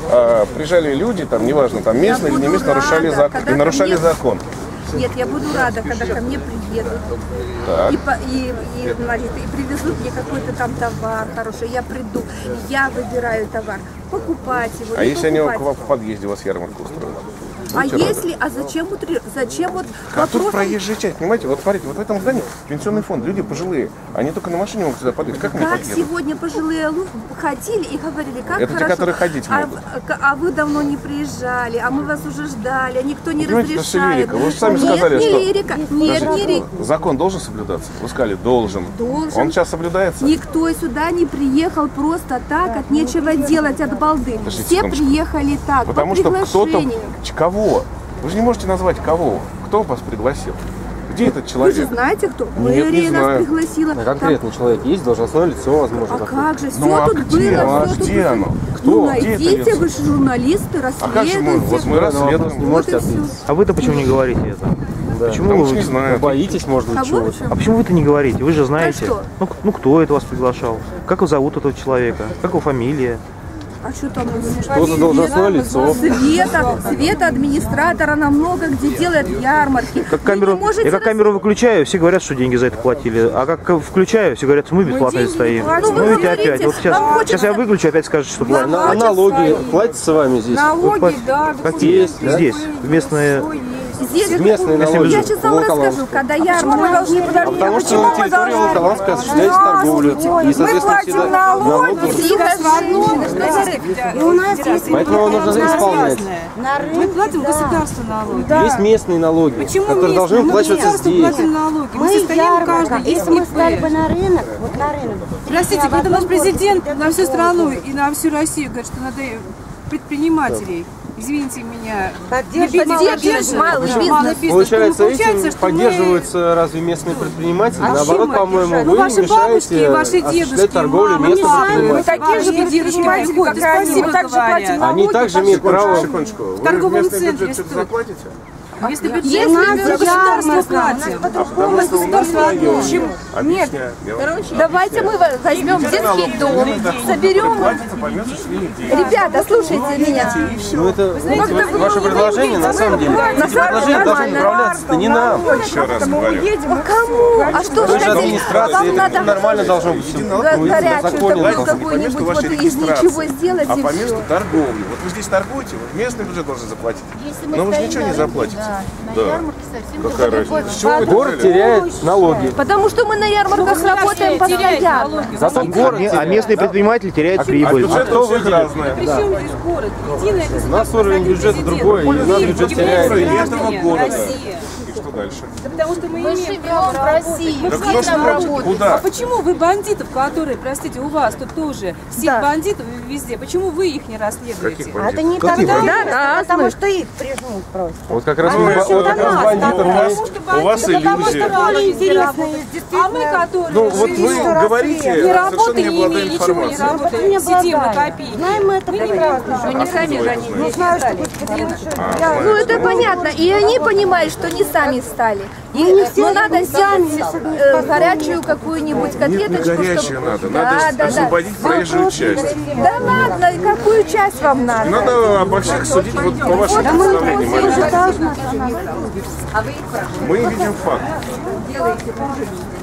приезжали люди, там, неважно, там местные или не местные, нарушали закон. Нет, я буду рада, когда ко мне приедут и привезут мне какой-то там товар хороший. Я приду, я выбираю товар, покупать его. А если они в подъезде у вас ярмарку устроят? Зачем вот А тут проезжая часть, понимаете, вот смотрите, вот в этом здании пенсионный фонд, люди пожилые, они только на машине могут сюда подъехать. Как сегодня пожилые ходили и говорили, как это хорошо. Те, которые ходить могут. А вы давно не приезжали, а мы вас уже ждали, а никто не разрешает. Вы же сами сказали, что... Лирика. Нет, не лирика. Закон должен соблюдаться? Вы сказали, должен. Он сейчас соблюдается? Никто сюда не приехал просто так, от нечего делать, от балды. Все приехали так, потому что кто-то... Кого? Вы же не можете назвать кого. Кто вас пригласил? Где этот человек? Вы же знаете, кто? Мэрия нас пригласила. Конкретный человек есть, должностное лицо, возможно. А как же? Все тут было. Где оно? Кто? Ну, найдите, вы же журналисты, расследуйте. Вот мы расследуем. А вы-то почему не говорите это? Да. Почему вы не знаете? Боитесь, может быть, чего-то? А почему вы это не говорите? Вы же знаете. Ну, кто это вас приглашал? Как его зовут, этого человека? Как его фамилия? А что там? Что за должностное лицо? Света, администратор, она много где делает ярмарки. Я как камеру выключаю, все говорят, что деньги за это платили. А как включаю, все говорят, что мы бесплатно стоим. Ну видите, опять. Вот сейчас я выключу, опять скажут, что платят. А налоги платятся вами здесь? Налоги, да. Какие? Здесь. Местные... Местные налоги. Я сейчас вам расскажу, когда ярмарка. Потому что на территории Волоколамска осуществляется торговля. И, соответственно, всегда налоги. Поэтому его нужно исполнять. Мы платим государству налоги. Есть местные налоги, которые должны выплачиваться здесь. Мы состоим каждый. Если мы стали бы на рынок, вот на рынок. Простите, когда наш президент на всю страну и на всю Россию говорит, что надо предпринимателей, извините меня, получается, этим поддерживаются разве местные предприниматели? Наоборот, по-моему, вы мешаете осуществлять торговлю местным предпринимателям. Мы такие же предприниматели, как они, мы также платим налоги. Они также имеют право... В торговом центре заплатите? Если государство платит. Нет, давайте мы возьмем детский дом, соберем. Ребята, слушайте меня. Ну это ваше предложение, на самом деле. Предложение должно направляться не нам. Еще раз говорю. Кому? А что же хотите? администрации, Вам это надо нормально должно быть. горячую какую-нибудь вот из ничего сделать А и по все. месту торговли. Вот вы здесь торгуете, вот местный бюджет должен заплатить. Но вы же ничего не заплатите. Да. Какая разница? Город теряет налоги. Потому что мы на ярмарках работаем постоянно. Зато город А местные предприниматели теряют прибыль. Бюджет у всех разный. Причем здесь город? Единое У нас уровень бюджета другой, и у нас бюджет теряет. Этого города. И что дальше? Да потому что мы имеем живем в России. Мы Так все кто ж там хочет? работаем. Куда? А почему вы бандитов, которые, простите, у вас тут тоже всех бандитов везде, почему вы их не расследуете? Каких А это бандитов? не тогда, потому что их прижмут просто. Вот как раз бандитов У вас иллюзия. А мы, которые Ну вот вы говорите, ни совершенно работы не не обладая имеем, ничего не информацией. работаем, сидим на копейки. Знаем мы это прекрасно. Они сами же Ну, знаю, что будет Ну это понятно. И они понимают, что не сами стали. Но надо сделать горячую какую-нибудь котлеточку. Горячую надо освободить проезжую часть. Да ладно, какую часть вам надо? Надо обо всех судить вот по вашим представлениям. Мы видим факт.